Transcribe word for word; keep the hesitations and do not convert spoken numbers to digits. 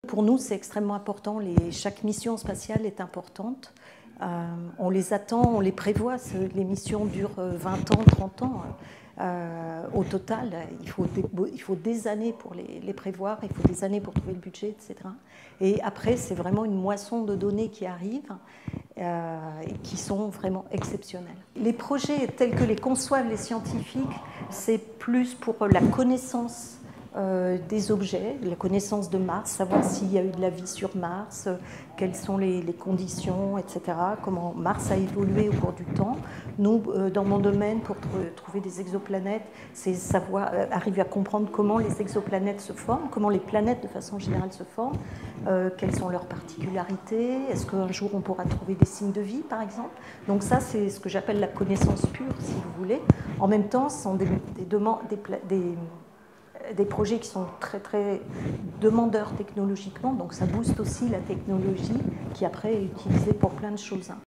Pour nous, c'est extrêmement important. Les, chaque mission spatiale est importante. Euh, on les attend, on les prévoit. Les missions durent vingt ans, trente ans. Euh, au total, il faut, des, il faut des années pour les, les prévoir, il faut des années pour trouver le budget, et cetera. Et après, c'est vraiment une moisson de données qui arrivent euh, et qui sont vraiment exceptionnelles. Les projets tels que les conçoivent les scientifiques, c'est plus pour la connaissance Euh, des objets, la connaissance de Mars, savoir s'il y a eu de la vie sur Mars, euh, quelles sont les, les conditions, et cetera, comment Mars a évolué au cours du temps. Nous, euh, dans mon domaine, pour tr trouver des exoplanètes, c'est savoir, euh, arriver à comprendre comment les exoplanètes se forment, comment les planètes de façon générale se forment, euh, quelles sont leurs particularités, est-ce qu'un jour on pourra trouver des signes de vie, par exemple. Donc ça, c'est ce que j'appelle la connaissance pure, si vous voulez. En même temps, ce sont des, des demandes, des, des des projets qui sont très très demandeurs technologiquement, donc ça booste aussi la technologie qui après est utilisée pour plein de choses.